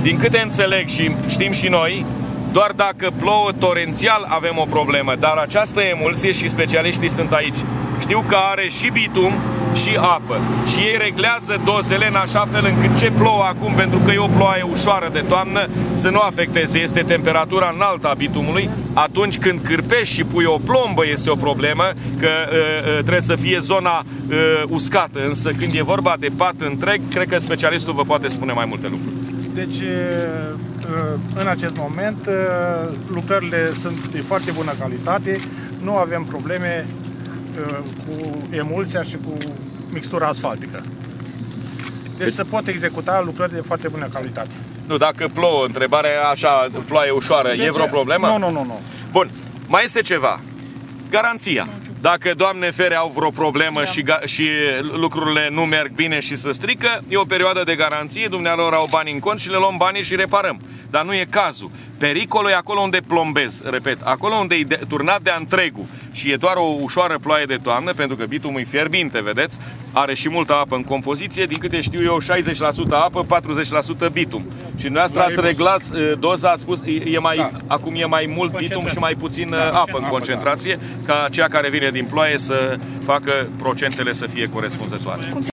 Din câte înțeleg și știm și noi, doar dacă plouă torențial avem o problemă, dar această emulsie, și specialiștii sunt aici, știu că are și bitum și apă. Și ei reglează dozele în așa fel încât ce plouă acum, pentru că e o ploaie ușoară de toamnă, să nu afecteze. Este temperatura înaltă a bitumului. Atunci când cârpești și pui o plombă este o problemă, că trebuie să fie zona uscată. Însă când e vorba de pat întreg, cred că specialistul vă poate spune mai multe lucruri. Deci, în acest moment, lucrările sunt de foarte bună calitate, nu avem probleme cu emulsia și cu mixtura asfaltică. Deci se pot executa lucrări de foarte bună calitate. Nu, dacă plouă, întrebarea așa, ploaie ușoară, e vreo problemă? Nu. Bun, mai este ceva. Garanția. Dacă, Doamne fere, au vreo problemă și lucrurile nu merg bine și se strică, e o perioadă de garanție, dumnealor au bani în cont și le luăm banii și reparăm. Dar nu e cazul. Pericolul e acolo unde plombez, repet, acolo unde e turnat de întregul și e doar o ușoară ploaie de toamnă, pentru că bitumul e fierbinte, vedeți, are și multă apă în compoziție, din câte știu eu, 60% apă, 40% bitum. Și dumneavoastră ați reglat doza, ați spus, acum e mai mult bitum și mai puțin apă în concentrație, ca cea care vine din ploaie să facă procentele să fie corespunzătoare.